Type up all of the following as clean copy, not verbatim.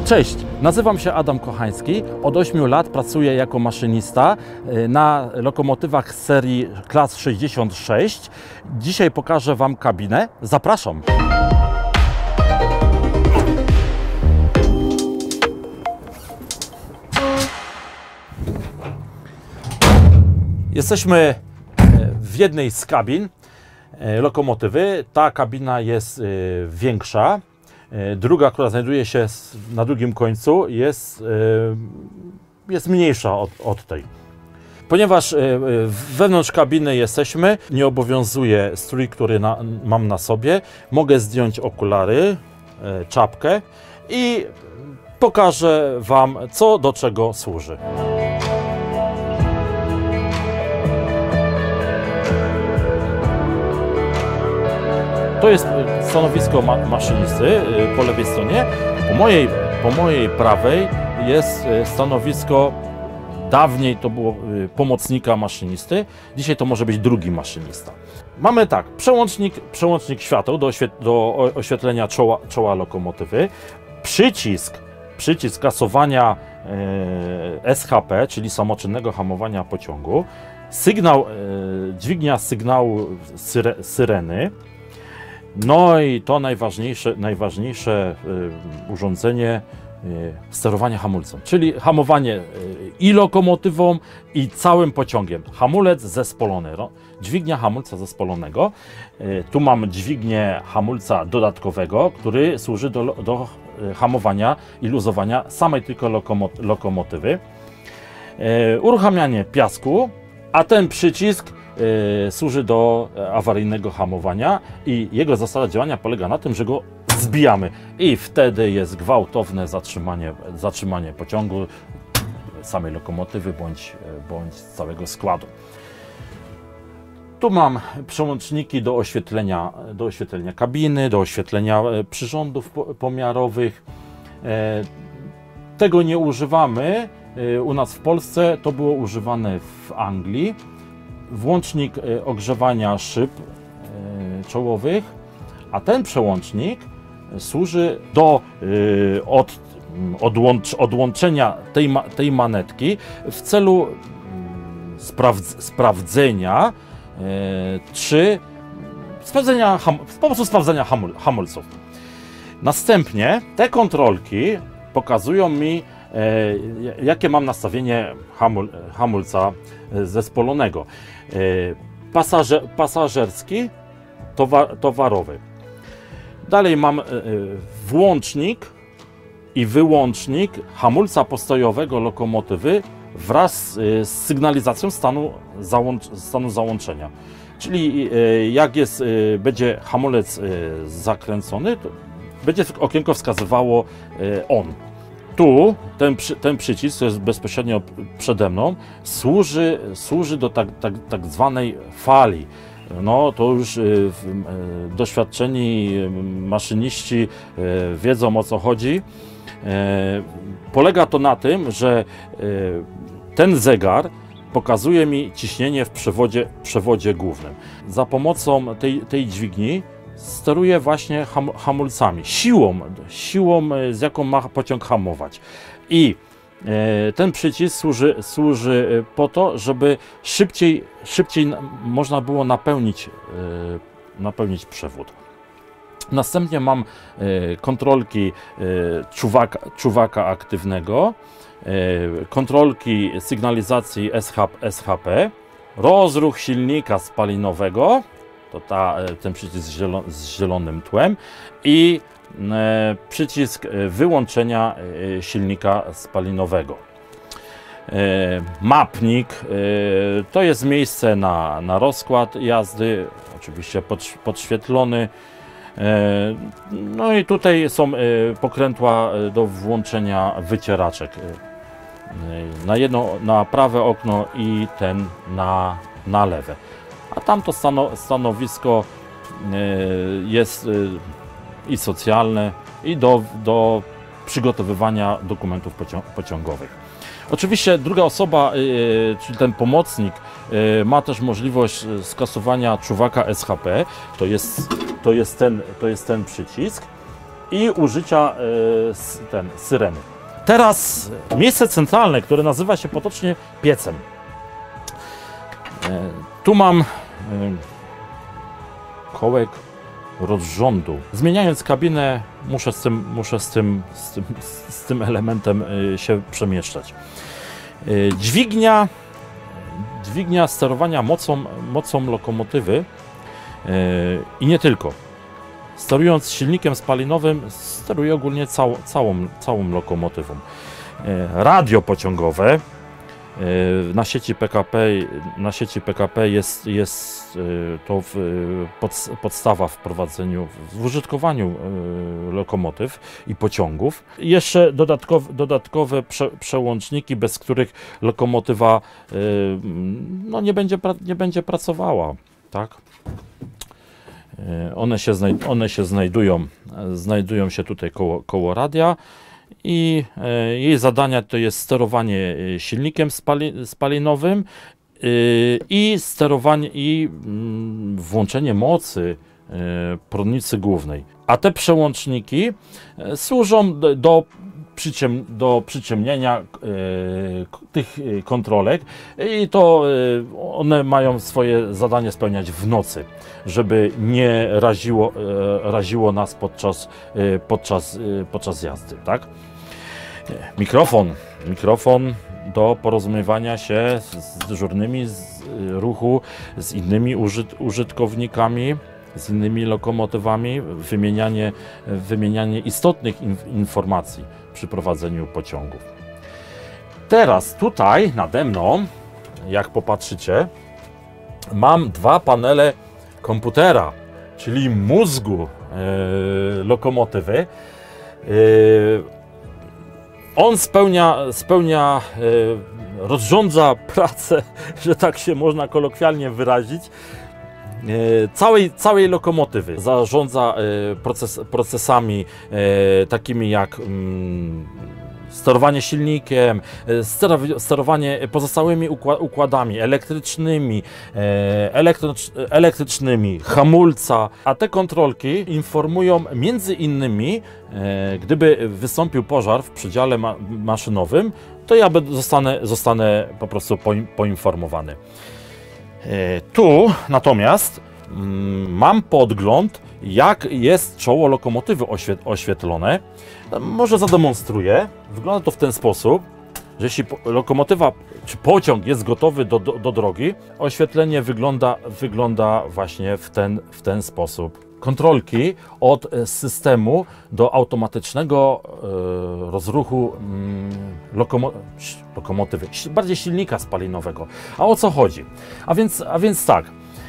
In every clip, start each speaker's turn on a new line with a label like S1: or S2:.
S1: Cześć, nazywam się Adam Kochański. Od 8 lat pracuję jako maszynista na lokomotywach z serii klas 66. Dzisiaj pokażę Wam kabinę. Zapraszam! Jesteśmy w jednej z kabin lokomotywy. Ta kabina jest większa. Druga, która znajduje się na drugim końcu, jest mniejsza od tej. Ponieważ wewnątrz kabiny jesteśmy, nie obowiązuje strój, który mam na sobie, mogę zdjąć okulary, czapkę i pokażę Wam, co do czego służy. To jest stanowisko maszynisty po lewej stronie. Po mojej prawej jest stanowisko, dawniej to było pomocnika maszynisty, dzisiaj to może być drugi maszynista. Mamy tak, przełącznik świateł do oświetlenia czoła lokomotywy, przycisk gasowania SHP, czyli samoczynnego hamowania pociągu, dźwignia sygnału syreny. No i to najważniejsze urządzenie, sterowanie hamulcem, czyli hamowanie i lokomotywą, i całym pociągiem. Hamulec zespolony, dźwignia hamulca zespolonego. Tu mam dźwignię hamulca dodatkowego, który służy do hamowania i luzowania samej tylko lokomotywy. Uruchamianie piasku, a ten przycisk służy do awaryjnego hamowania i jego zasada działania polega na tym, że go zbijamy i wtedy jest gwałtowne zatrzymanie pociągu, samej lokomotywy bądź całego składu. Tu mam przełączniki do oświetlenia kabiny, do oświetlenia przyrządów pomiarowych. Tego nie używamy u nas w Polsce, to było używane w Anglii. Włącznik ogrzewania szyb czołowych, a ten przełącznik służy do odłączenia tej manetki w celu sprawdzenia, po prostu sprawdzenia hamulców. Następnie te kontrolki pokazują mi, jakie mam nastawienie hamulca zespolonego. Pasażerski, towarowy. Dalej mam włącznik i wyłącznik hamulca postojowego lokomotywy wraz z sygnalizacją stanu załączenia. Czyli jak będzie hamulec zakręcony, to będzie okienko wskazywało on. Tu ten przycisk, to jest bezpośrednio przede mną, służy do tak zwanej fali. No to już doświadczeni maszyniści wiedzą, o co chodzi. Polega to na tym, że ten zegar pokazuje mi ciśnienie w przewodzie głównym. Za pomocą tej dźwigni steruję właśnie hamulcami, siłą, z jaką ma pociąg hamować. I ten przycisk służy po to, żeby szybciej można było napełnić przewód. Następnie mam kontrolki czuwaka aktywnego, kontrolki sygnalizacji SHP, rozruch silnika spalinowego, to ten przycisk z zielonym tłem, i przycisk wyłączenia silnika spalinowego. Mapnik to jest miejsce na rozkład jazdy, oczywiście podświetlony. No i tutaj są pokrętła do włączenia wycieraczek. Na prawe okno i ten na lewe. A tamto stanowisko jest i socjalne, i do przygotowywania dokumentów pociągowych. Oczywiście druga osoba, czyli ten pomocnik, ma też możliwość skasowania czuwaka SHP. To jest ten przycisk. i użycia syreny. Teraz miejsce centralne, które nazywa się potocznie piecem. Tu mam kołek rozrządu. Zmieniając kabinę, muszę z tym elementem się przemieszczać. Dźwignia sterowania mocą lokomotywy i nie tylko. Sterując silnikiem spalinowym, steruje ogólnie całą lokomotywą. Radio pociągowe na sieci PKP jest to podstawa w prowadzeniu, w użytkowaniu lokomotyw i pociągów. Jeszcze dodatkowe przełączniki, bez których lokomotywa no, nie będzie pracowała, tak? One się znajdują się tutaj koło radia i jej zadania to jest sterowanie silnikiem spalinowym i włączenie mocy prądnicy głównej. A te przełączniki służą do przyciemnienia tych kontrolek i to one mają swoje zadanie spełniać w nocy, żeby nie raziło nas podczas jazdy, tak? Mikrofon do porozumiewania się z dyżurnymi z ruchu, z innymi użytkownikami, z innymi lokomotywami, wymienianie istotnych informacji przy prowadzeniu pociągów. Teraz tutaj nade mną, jak popatrzycie, mam dwa panele komputera, czyli mózgu lokomotywy. On rozrządza pracę, że tak się można kolokwialnie wyrazić, całej lokomotywy. Zarządza procesami takimi jak sterowanie silnikiem, sterowanie pozostałymi układami elektrycznymi, hamulca, a te kontrolki informują między innymi, gdyby wystąpił pożar w przedziale maszynowym, to ja zostanę po prostu poinformowany. Tu natomiast mam podgląd, jak jest czoło lokomotywy oświetlone. Może zademonstruję. Wygląda to w ten sposób, że jeśli lokomotywa czy pociąg jest gotowy do drogi, oświetlenie wygląda właśnie w ten sposób. Kontrolki od systemu do automatycznego rozruchu lokomotywy, bardziej silnika spalinowego. A o co chodzi? A więc tak,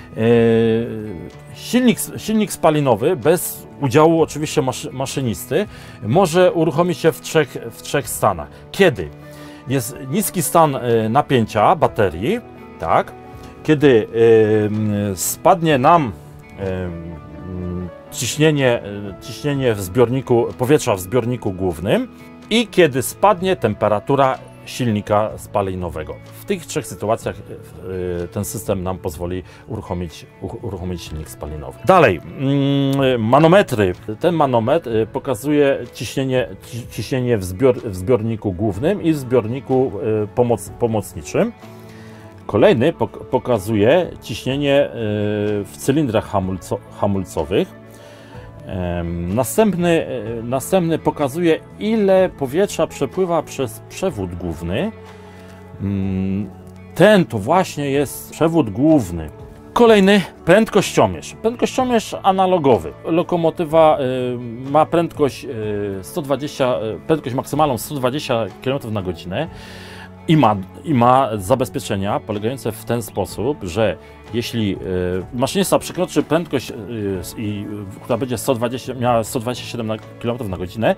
S1: silnik spalinowy bez udziału oczywiście maszynisty może uruchomić się w trzech stanach. Kiedy jest niski stan napięcia baterii, tak? Kiedy spadnie nam ciśnienie powietrza w zbiorniku głównym i kiedy spadnie temperatura silnika spalinowego. W tych trzech sytuacjach ten system nam pozwoli uruchomić silnik spalinowy. Dalej, manometry. Ten manometr pokazuje ciśnienie w zbiorniku głównym i w zbiorniku pomocniczym. Kolejny pokazuje ciśnienie w cylindrach hamulcowych. Następny pokazuje, ile powietrza przepływa przez przewód główny. Ten to właśnie jest przewód główny. Kolejny prędkościomierz. Prędkościomierz analogowy. Lokomotywa ma prędkość maksymalną 120 km na godzinę. I ma zabezpieczenia polegające w ten sposób, że jeśli maszynista przekroczy prędkość, która będzie miała 127 km na godzinę,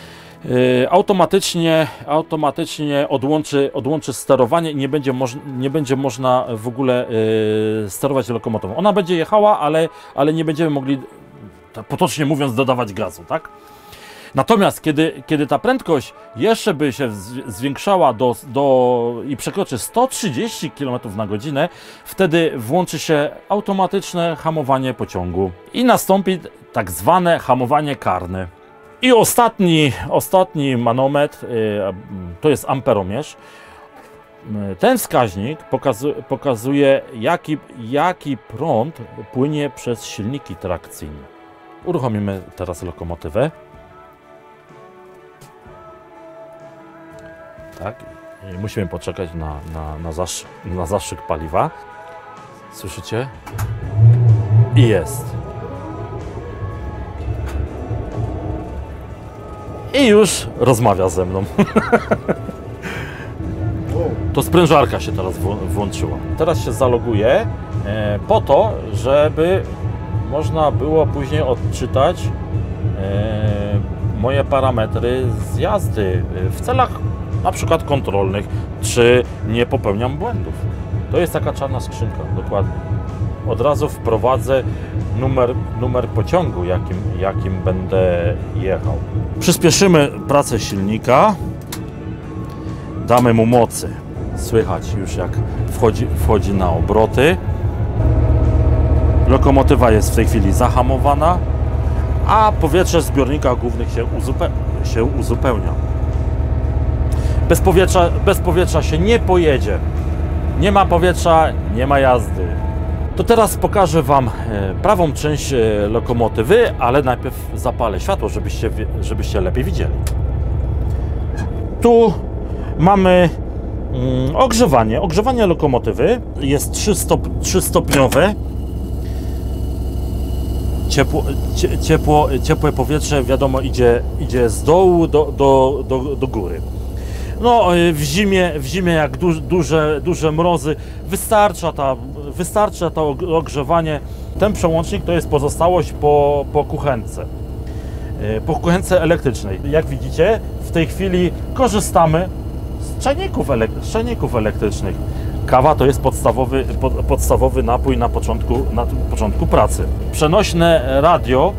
S1: automatycznie odłączy sterowanie i nie będzie można w ogóle sterować lokomotywą. Ona będzie jechała, ale nie będziemy mogli, potocznie mówiąc, dodawać gazu, tak? Natomiast kiedy ta prędkość jeszcze by się zwiększała i przekroczy 130 km na godzinę, wtedy włączy się automatyczne hamowanie pociągu i nastąpi tak zwane hamowanie karne. I ostatni manometr to jest amperomierz. Ten wskaźnik pokazuje, jaki prąd płynie przez silniki trakcyjne. Uruchomimy teraz lokomotywę. Tak, i musimy poczekać na zastrzyk paliwa. Słyszycie? I jest. I już rozmawia ze mną. To sprężarka się teraz włączyła. Teraz się zaloguję po to, żeby można było później odczytać moje parametry z jazdy w celach na przykład kontrolnych, czy nie popełniam błędów. To jest taka czarna skrzynka, dokładnie. Od razu wprowadzę numer pociągu, jakim będę jechał. Przyspieszymy pracę silnika, damy mu mocy. Słychać już, jak wchodzi na obroty. Lokomotywa jest w tej chwili zahamowana, a powietrze z zbiornikach głównych się uzupełnia. Bez powietrza się nie pojedzie. Nie ma powietrza, nie ma jazdy. To teraz pokażę Wam prawą część lokomotywy, ale najpierw zapalę światło, żebyście lepiej widzieli. Tu mamy ogrzewanie. Ogrzewanie lokomotywy jest 3-stopniowe. Ciepłe powietrze, wiadomo, idzie z dołu do góry. No, w zimie jak duże mrozy, wystarcza to ogrzewanie. Ten przełącznik to jest pozostałość po kuchence elektrycznej. Jak widzicie, w tej chwili korzystamy z czajników elektrycznych. Kawa to jest podstawowy napój na początku pracy. Przenośne radio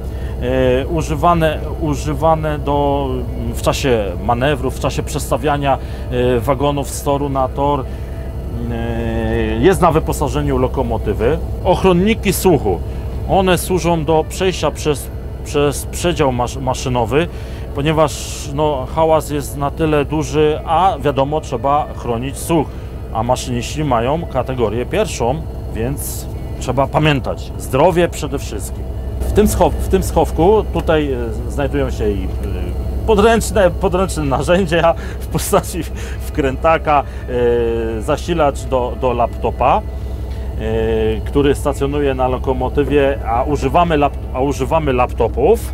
S1: używane w czasie manewrów, w czasie przestawiania wagonów z toru na tor, jest na wyposażeniu lokomotywy. Ochronniki słuchu, one służą do przejścia przez przedział maszynowy, ponieważ hałas jest na tyle duży, a wiadomo, trzeba chronić słuch, a maszyniści mają kategorię pierwszą, więc trzeba pamiętać, zdrowie przede wszystkim. W tym schowku tutaj znajdują się i podręczne narzędzia w postaci wkrętaka, zasilacz do laptopa, który stacjonuje na lokomotywie, a używamy laptopów.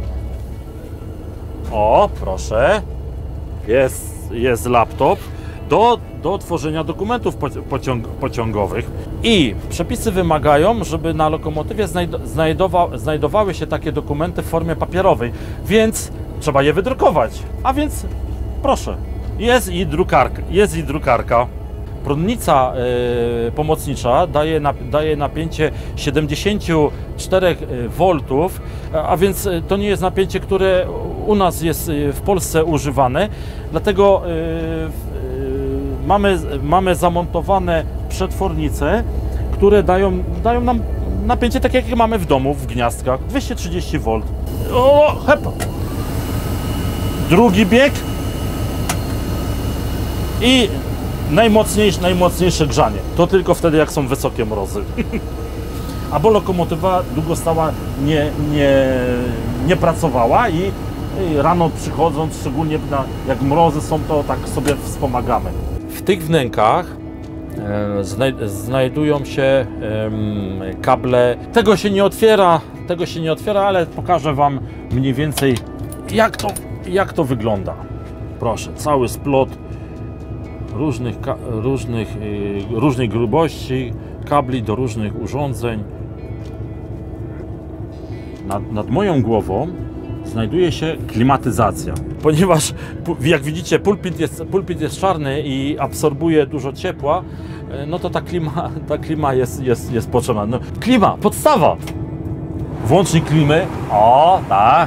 S1: O, proszę, jest laptop do tworzenia dokumentów pociągowych. I przepisy wymagają, żeby na lokomotywie znajdowały się takie dokumenty w formie papierowej, więc trzeba je wydrukować. A więc proszę, jest i drukarka. Prądnica pomocnicza daje napięcie 74 V, a więc to nie jest napięcie, które u nas jest w Polsce używane, dlatego mamy zamontowane przetwornice, które dają nam napięcie takie, jak mamy w domu, w gniazdkach, 230 V. O, hep! Drugi bieg i najmocniejsze grzanie. To tylko wtedy, jak są wysokie mrozy. Albo lokomotywa długo stała, nie pracowała i rano przychodząc, szczególnie jak mrozy są, to tak sobie wspomagamy. W tych wnękach znajdują się kable. Tego się nie otwiera, ale pokażę Wam mniej więcej, jak to wygląda. Proszę, cały splot różnej grubości kabli do różnych urządzeń. Nad moją głową znajduje się klimatyzacja. Ponieważ, jak widzicie, pulpit jest czarny i absorbuje dużo ciepła, no to ta klima jest potrzebna. No, klima, podstawa! Włącznik klimy. O, tak.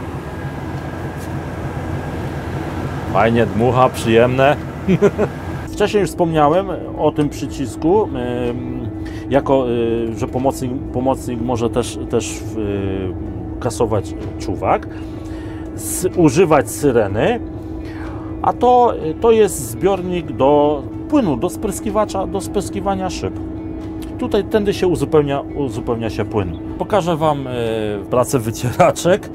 S1: Fajnie dmucha, przyjemne. Wcześniej już wspomniałem o tym przycisku, że pomocnik może też kasować czuwak. używać syreny, a to jest zbiornik do płynu, do spryskiwania szyb. Tutaj tędy się uzupełnia się płyn. Pokażę Wam pracę wycieraczek.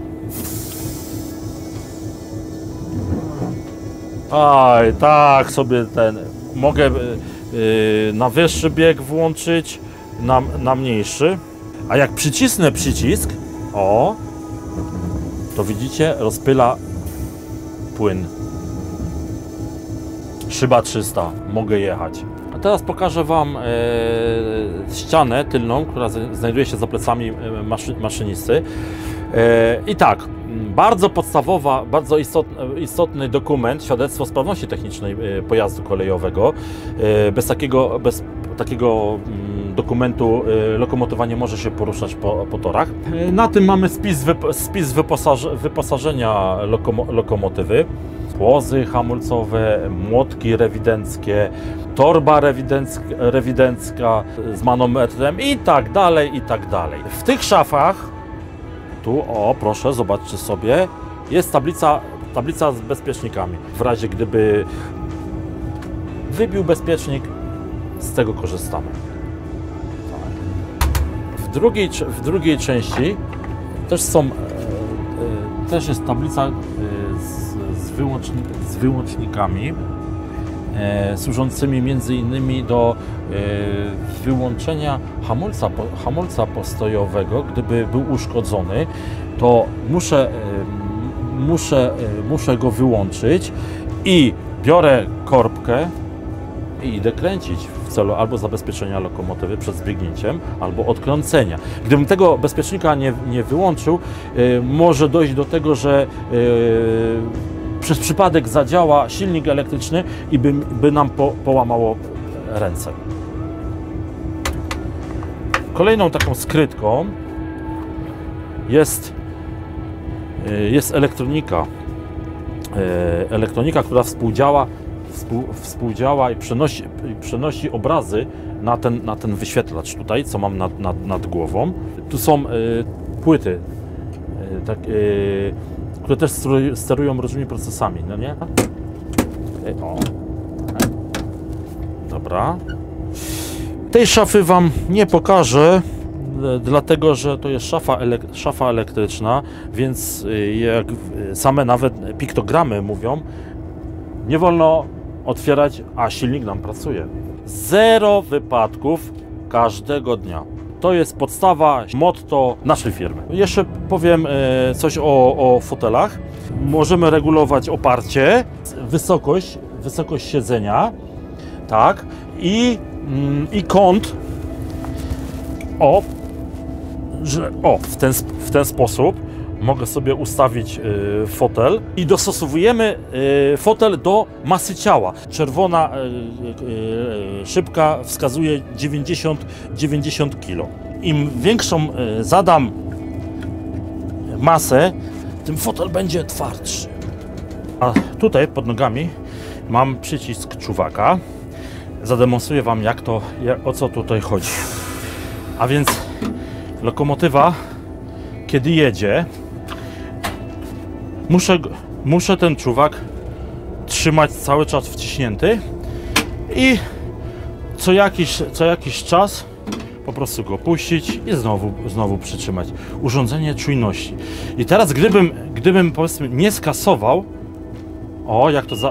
S1: Aj, tak sobie mogę na wyższy bieg włączyć, na mniejszy. A jak przycisnę przycisk, o, to widzicie, rozpyla płyn. Szyba 300, mogę jechać. A teraz pokażę Wam ścianę tylną, która znajduje się za plecami maszynisty. I tak, bardzo podstawowa, bardzo istotny dokument, świadectwo sprawności technicznej pojazdu kolejowego. Bez takiego dokumentu lokomotywa nie może się poruszać po torach. Na tym mamy spis wyposażenia lokomotywy. Płozy hamulcowe, młotki rewidenckie, torba rewidencka z manometrem i tak dalej, i tak dalej. W tych szafach, tu, o proszę, zobaczcie sobie, jest tablica z bezpiecznikami. W razie gdyby wybił bezpiecznik, z tego korzystamy. W drugiej części też jest tablica z wyłącznikami służącymi między innymi do wyłączenia hamulca postojowego. Gdyby był uszkodzony, to muszę go wyłączyć i biorę korbkę i idę kręcić w celu albo zabezpieczenia lokomotywy przed zbiegnięciem, albo odkręcenia. Gdybym tego bezpiecznika nie wyłączył, może dojść do tego, że przez przypadek zadziała silnik elektryczny i by nam połamało ręce. Kolejną taką skrytką jest elektronika. Elektronika, która współdziała i przenosi obrazy na ten wyświetlacz tutaj, co mam nad głową. Tu są płyty, które też sterują różnymi procesami, no nie? O. Dobra. Tej szafy Wam nie pokażę, dlatego że to jest szafa elektryczna, więc jak same nawet piktogramy mówią, nie wolno otwierać, a silnik nam pracuje. 0 wypadków każdego dnia. To jest podstawa, motto naszej firmy. Jeszcze powiem coś o fotelach. Możemy regulować oparcie, wysokość siedzenia, tak, i kąt, w ten sposób mogę sobie ustawić fotel i dostosowujemy fotel do masy ciała. Czerwona szybka wskazuje 90 kg. Im większą zadam masę, tym fotel będzie twardszy. A tutaj pod nogami mam przycisk czuwaka. Zademonstruję Wam, o co tutaj chodzi. A więc lokomotywa, kiedy jedzie, muszę ten czuwak trzymać cały czas wciśnięty i co jakiś czas po prostu go puścić i znowu przytrzymać. Urządzenie czujności. I teraz gdybym powiedzmy nie skasował, jak to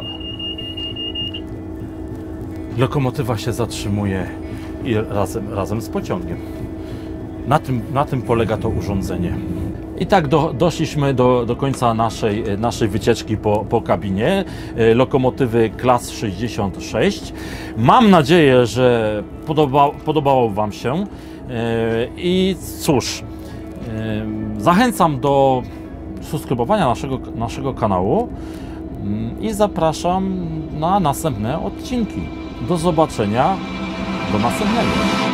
S1: lokomotywa się zatrzymuje i razem z pociągiem. Na tym polega to urządzenie. I tak doszliśmy do końca naszej wycieczki po kabinie lokomotywy klas 66. Mam nadzieję, że podobało Wam się i cóż, zachęcam do subskrybowania naszego kanału i zapraszam na następne odcinki. Do zobaczenia, do następnego.